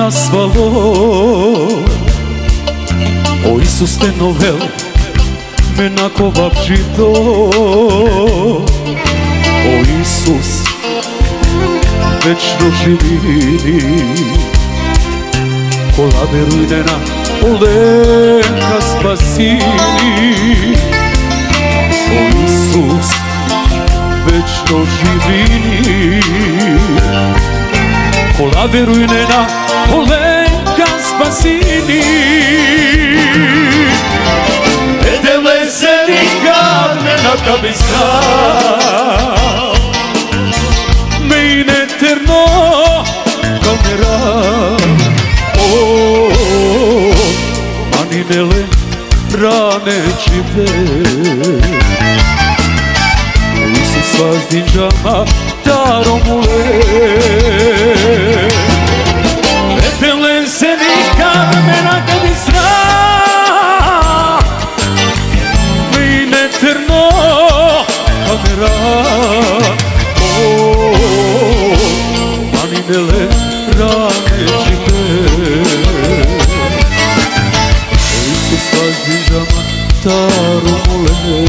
nazvalo. O Isus te novel me nakovapčito. O Isus večno živi, kolave rujnena olenka spasini. O Isus večno živi, kolave rujnena olenka spasini. Edele se nikad ne nakabisa, me in eterno kamera. Maninele rane čive, Isus vas dinđama daromule. Edele se nikad me nakabisa, eterno kamera. Maninele rane čive, Isus vas dižama taromule.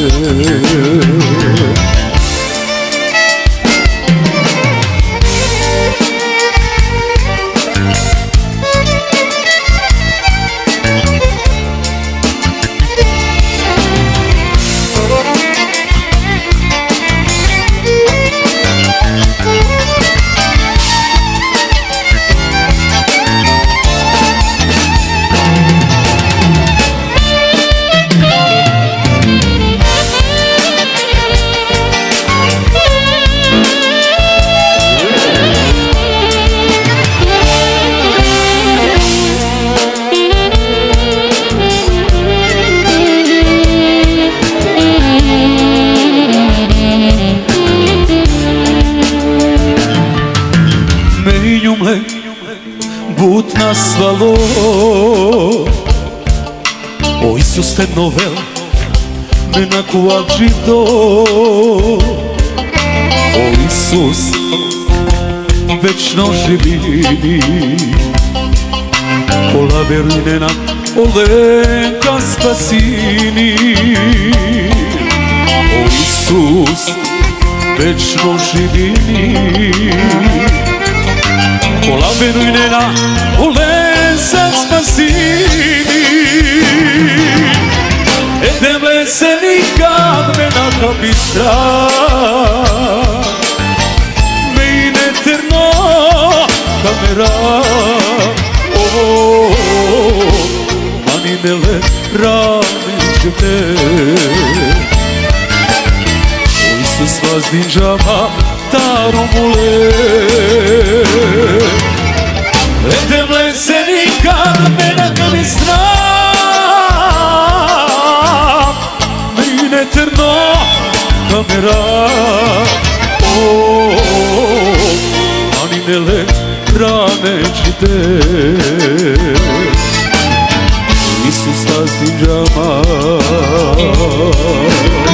But nazvalo. O Isus te novel me nakovapčito. O Isus večno živi, kolave rujnena olenka spasini. O Isus večno živi, kolave rujnena olenka spasini. Edele se nikad me nakabisa, me in eterno kamera. Maninele rane čive, o Isus vas dinđama taromule. Edele se nikad me nakabisa, me in eterno kamera. Maninele rane čive, Isus vas dinđama